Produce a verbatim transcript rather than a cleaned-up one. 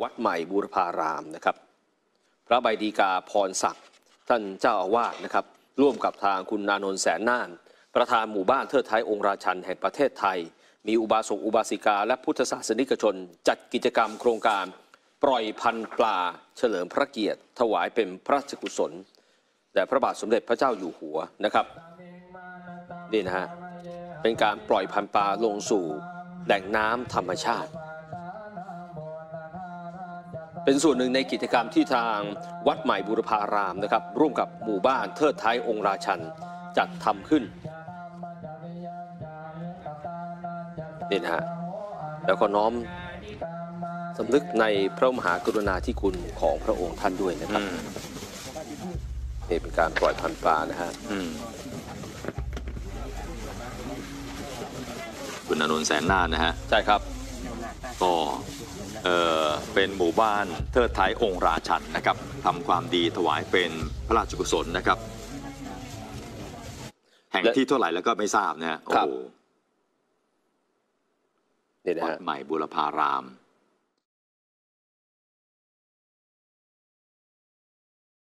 วัดใหม่บูรพารามนะครับพระใบดีกาพรศักดิ์ท่านเจ้าอาวาสนะครับร่วมกับทางคุณณานนท์แสนน่านประธานหมู่บ้านเทิดไทยองค์ราชันแห่งประเทศไทยมีอุบาสกอุบาสิกาและพุทธศาสนิกชนจัดกิจกรรมโครงการปล่อยพันธุ์ปลาเฉลิมพระเกียรติถวายเป็นพระราชกุศลแด่พระบาทสมเด็จพระเจ้าอยู่หัวนะครับนี่นะฮะเป็นการปล่อยพันธุ์ปลาลงสู่แหล่งน้ำธรรมชาติเป็นส่วนหนึ่งในกิจกรรมที่ทางวัดใหม่บูรพารามนะครับร่วมกับหมู่บ้านเทิดไทยองค์ราชันจัดทำขึ้นนี่นะฮะแล้วก็น้อมสำนึกในพระมหากรุณาธิคุณของพระองค์ท่านด้วยนะครับนี่เป็นการปล่อยพันธุ์ปลานะฮะคุณณานนท์แสนน่านนะฮะใช่ครับก็เอ่อเป็นหมู่บ้านเทิดไทยองค์ราชันนะครับทำความดีถวายเป็นพระราชกุศลนะครับแห่งที่เท่าไหร่แล้วก็ไม่ทราบนะฮะโอ้โหนี่นะฮะวัดใหม่บูรพาราม